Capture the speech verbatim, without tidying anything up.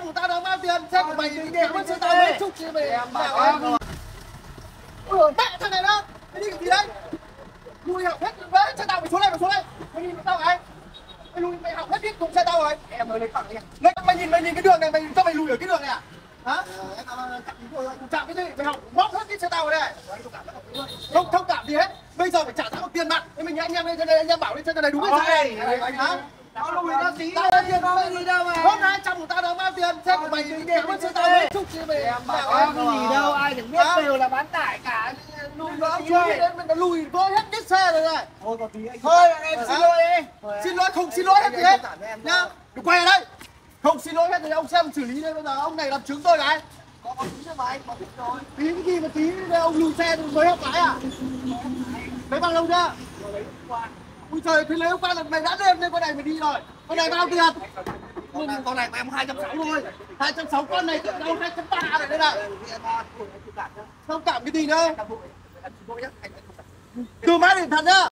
của tao đang bao tiền, xe của mày thì tiền mất xe tao mấy chục chứ mày. Ừ, mẹ thằng này đó, mày đi cái gì đấy? Lùi học hết, đấy, xe tao mày xuống đây, mày xuống đây. Mày nhìn tao cái. Mày lùi, mày học hết biết cùng xe tao rồi. Em mới lấy phẳng đi. Lấy, mày nhìn, mày nhìn cái đường này, mày cho mày lùi ở cái đường này à? Hả? Chạm cái gì? Mày học bóp hết cái xe tao rồi đây. Không thông cảm gì hết. Bây giờ phải trả thằng tiền mặt. Mình anh em lên trên đây, anh em bảo lên trên này đúng cái gì? Hả? Tao lùi nó tí tao thôi, tiền có gì đâu mà. Hơn hai trăm của tao đang bao tiền, xe của mày thì tiền mất xe tao mấy chục chứ mày. Có cái gì đâu, ai chẳng biết đều là bán tải cả. Lùi nó chui đến mình đã lùi vỡ hết cái xe rồi này. Thôi có tí anh. Thôi em xin lỗi đi. Xin lỗi không xin lỗi hết gì hết. Nhá. Đừng quay ở đây. Không xin lỗi hết thì ông xem xử lý đây, bây giờ ông này làm chứng tôi cái. Có có tí thôi mà anh, có tí rồi. Tí cái gì mà tí ông lùi xe mới học lái à? Lấy bao lâu chưa? Ui trời, thế lấy hôm qua là mày đã lên lên con này mày đi rồi. Con này bao tiền? Con này của em hai trăm sáu mươi thôi. hai trăm sáu mươi con này đâu hai trăm ba này đây này. Không cảm cái gì đâu. Từ má điện thật nhá.